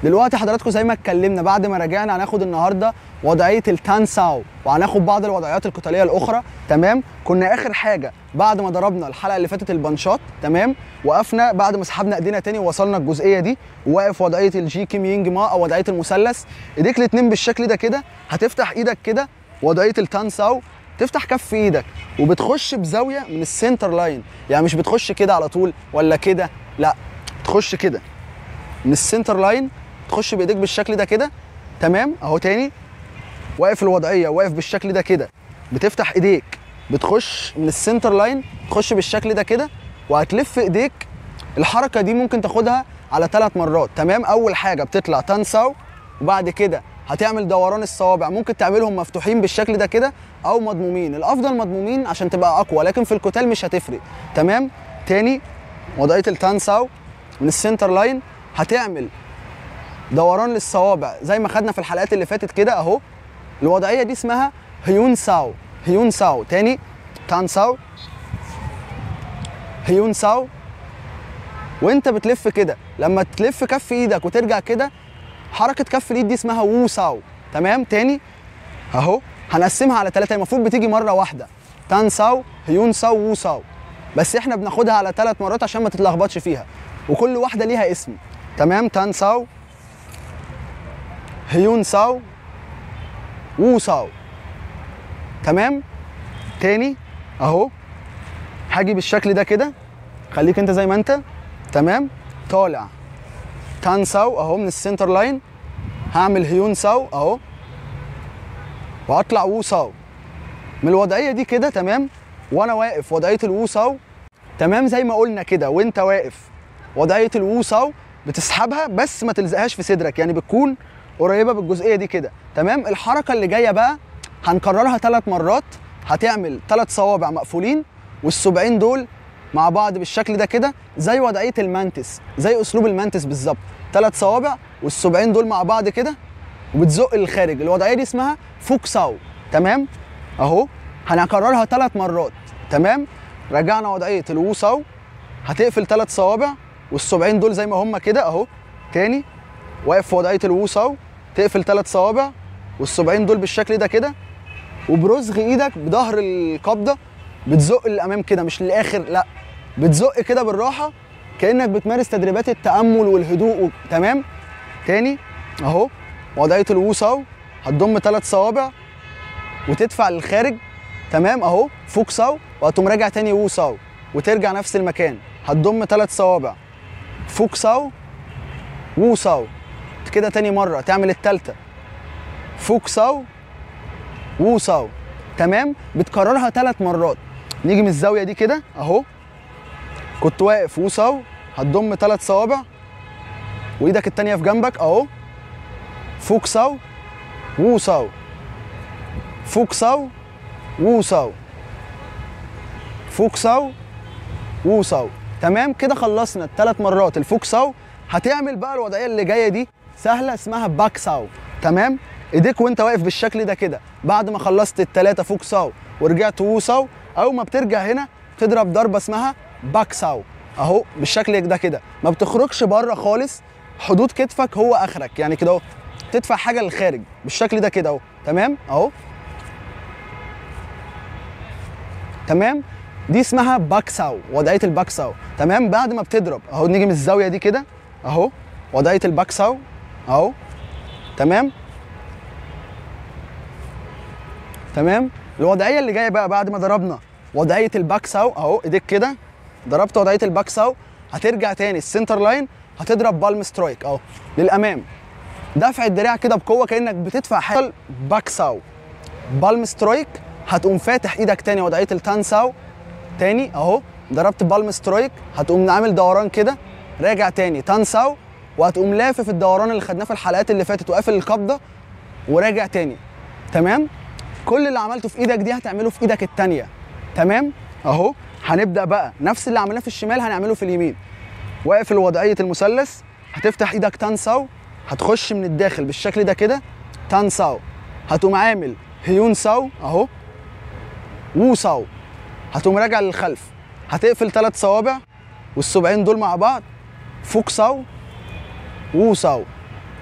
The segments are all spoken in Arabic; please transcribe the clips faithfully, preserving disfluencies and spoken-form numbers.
دلوقتي حضراتكم زي ما اتكلمنا بعد ما راجعنا هناخد النهارده وضعيه التان ساو، وهناخد بعض الوضعيات القتاليه الاخرى. تمام. كنا اخر حاجه بعد ما ضربنا الحلقه اللي فاتت البنشات، تمام، وقفنا بعد ما سحبنا ايدينا تاني ووصلنا الجزئيه دي، وواقف وضعيه الجي كيم ينج ما او وضعيه المثلث. ايديك الاثنين بالشكل ده كده، هتفتح ايدك كده وضعيه التان ساو، تفتح كف ايدك وبتخش بزاويه من السنتر لاين، يعني مش بتخش كده على طول ولا كده، لا، تخش كده من السنتر لاين، تخش بايديك بالشكل ده كده. تمام. اهو تاني واقف الوضعيه، واقف بالشكل ده كده، بتفتح ايديك بتخش من السنتر لاين، تخش بالشكل ده كده، وهتلف ايديك. الحركه دي ممكن تاخدها على ثلاث مرات. تمام. اول حاجه بتطلع تان ساو، وبعد كده هتعمل دوران الصوابع، ممكن تعملهم مفتوحين بالشكل ده كده او مضمومين، الافضل مضمومين عشان تبقى اقوى، لكن في القتال مش هتفرق. تمام. تاني وضعيه التان ساو من السنتر لاين، هتعمل دوران للصوابع زي ما خدنا في الحلقات اللي فاتت كده اهو. الوضعيه دي اسمها هيون ساو. هيون ساو. تاني تان ساو، هيون ساو، وانت بتلف كده، لما تلف كف ايدك وترجع كده، حركه كف الايد دي اسمها وو ساو. تمام. تاني اهو هنقسمها على ثلاثه، المفروض بتيجي مره واحده، تان ساو، هيون ساو، وو ساو، بس احنا بناخدها على ثلاث مرات عشان ما تتلخبطش فيها، وكل واحده ليها اسم. تمام. تان ساو، هيون ساو، وو ساو. تمام. تاني اهو هاجي بالشكل ده كده، خليك انت زي ما انت. تمام. طالع تان ساو اهو من السنتر لاين، هعمل هيون ساو اهو، وهطلع وو ساو من الوضعيه دي كده. تمام. وانا واقف وضعيه الوو ساو، تمام، زي ما قلنا كده، وانت واقف وضعيه الوو ساو بتسحبها بس ما تلزقهاش في صدرك، يعني بتكون قريبه بالجزئيه دي كده. تمام. الحركه اللي جايه بقى هنكررها ثلاث مرات، هتعمل ثلاث صوابع مقفولين والصبعين دول مع بعض بالشكل ده كده، زي وضعيه المانتس، زي اسلوب المانتس بالظبط، ثلاث صوابع والصبعين دول مع بعض كده، وبتزق للخارج. الوضعيه دي اسمها فوك ساو. تمام. اهو هنكررها ثلاث مرات. تمام. رجعنا وضعيه الوو ساو، هتقفل ثلاث صوابع والصبعين دول زي ما هم كده اهو. تاني واقف في وضعيه الوو ساو، تقفل ثلاث صوابع والصبعين دول بالشكل ده كده، وبرزغ ايدك بظهر القبضه بتزق للامام كده، مش للاخر، لا، بتزق كده بالراحه كانك بتمارس تدريبات التامل والهدوء. تمام. تاني اهو وضعيه الوو ساو، هتضم ثلاث صوابع وتدفع للخارج. تمام. اهو فوك ساو، وهتقوم راجع تاني وو ساو وترجع نفس المكان، هتضم ثلاث صوابع، فوك ساو، وو ساو، كده تاني مره تعمل الثالثه، فوك ساو، وو ساو. تمام. بتكررها ثلاث مرات. نيجي من الزاويه دي كده اهو، كنت واقف وو ساو، هتضم ثلاث صوابع وايدك الثانيه في جنبك اهو، فوك ساو، وو ساو، فوك ساو، وو ساو، فوك ساو، وو ساو. تمام. كده خلصنا الثلاث مرات الفوك ساو. هتعمل بقى الوضعيه اللي جايه دي سهله، اسمها باك ساو. تمام. ايديك وانت واقف بالشكل ده كده، بعد ما خلصت الثلاثه فوك ساو ورجعت وو ساو، اول ما بترجع هنا تضرب ضربه اسمها باك ساو اهو بالشكل ده كده، ما بتخرجش بره خالص، حدود كتفك هو اخرك، يعني كده اهو تدفع حاجه للخارج بالشكل ده كده اهو. تمام. اهو. تمام. دي اسمها باك ساو، وضعيه الباك ساو. تمام. بعد ما بتضرب اهو، نيجي من الزاويه دي كده اهو، وضعيه الباك ساو اهو. تمام. تمام. الوضعيه اللي جايه بقى بعد ما ضربنا وضعيه الباك ساو اهو، ايديك كده ضربت وضعيه الباك ساو، هترجع تاني السنتر لاين، هتضرب بالم سترايك اهو للامام، دفع الدراع كده بقوه كانك بتدفع حاجه. باك ساو، بالم سترايك، هتقوم فاتح ايدك تاني وضعيه التان ساو. تاني اهو ضربت بالم سترايك، هتقوم عامل دوران كده، راجع تاني تان ساو، وهتقوم لافف الدوران اللي خدناه في الحلقات اللي فاتت وقافل القبضه وراجع تاني. تمام. كل اللي عملته في ايدك دي هتعمله في ايدك التانيه. تمام. اهو هنبدا بقى نفس اللي عملناه في الشمال هنعمله في اليمين. واقف الوضعيه المثلث، هتفتح ايدك تان ساو، هتخش من الداخل بالشكل ده كده، تان ساو، هتقوم عامل هيون ساو اهو، وو ساو، هتقوم راجع للخلف، هتقفل ثلاث صوابع والصبعين دول مع بعض، فوك ساو، وو ساو.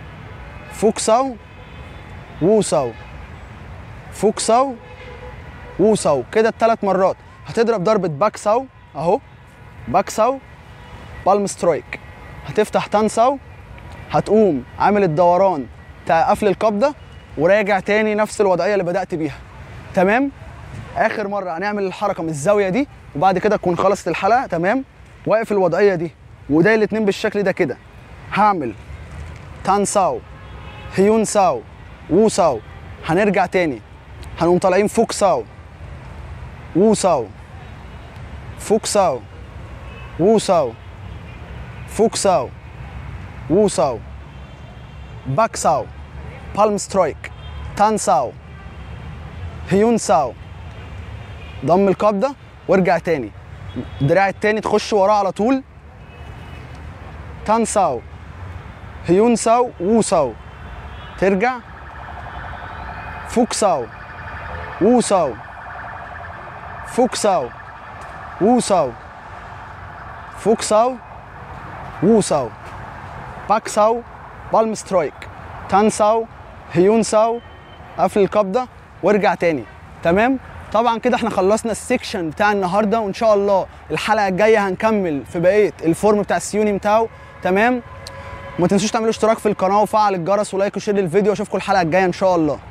فوق ساو وو ساو، فوق ساو وو ساو، كده الثلاث مرات. هتضرب ضربه باك ساو اهو، باك ساو بالم سترايك، هتفتح تان ساو، هتقوم عامل الدوران بتاع قفل القبضه وراجع تاني نفس الوضعيه اللي بدات بيها. تمام. اخر مره هنعمل الحركه من الزاويه دي وبعد كده تكون خلصت الحلقه. تمام. واقف الوضعيه دي وايديا الاتنين بالشكل ده كده، هعمل تان ساو هيون ساو وو ساو، هنرجع تاني هنقوم طالعين فوق ساو وو ساو، فوق ساو وو ساو، فوق ساو وو ساو، باك ساو بالم سترايك، تان ساو هيون ساو، ضم القبضه وارجع تاني، الدراع التاني تخش وراه على طول، تان ساو هيون ساو وو ساو، ترجع فوق ساو وو ساو، فوق ساو وو ساو، فوق ساو وو ساو، باك ساو بالم سترايك، تان ساو هيون ساو، قفل القبضه وارجع تاني. تمام. طبعا كده احنا خلصنا السكشن بتاع النهارده، وان شاء الله الحلقه الجايه هنكمل في بقيه الفورم بتاع السيوني متاو. تمام. وما تنسوش تعملوا اشتراك في القناه وفعل الجرس ولايك وشير للفيديو، واشوفكم الحلقه الجايه ان شاء الله.